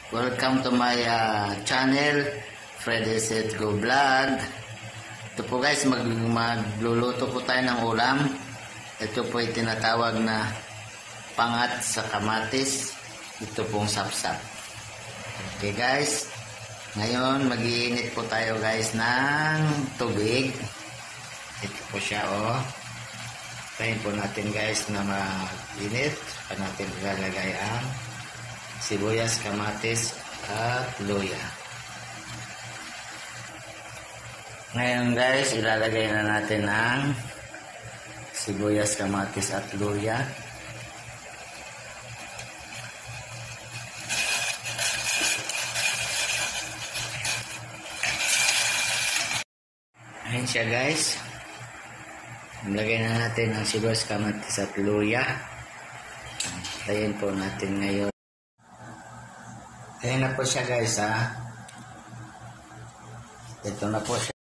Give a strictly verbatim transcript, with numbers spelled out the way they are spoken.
Welcome to my uh, channel, Freddy Set Go Vlog. Ito po guys, mag magluluto po tayo ng ulam. Ito po ay tinatawag na pangat sa kamatis. Ito pong sapsap. Okay guys, ngayon mag-iinit po tayo guys ng tubig. Ito po siya oh. Tayin po natin guys na mag-init. Saka natin ilalagay ang sibuyas, kamatis, at luya. Ngayon guys, ilalagay na natin ang sibuyas, kamatis, at luya. Ayan siya guys. Ilagay na natin ang sibuyas, kamatis, at luya. Tayin po natin ngayon. Ayan na po siya guys ha. Ito na po siya.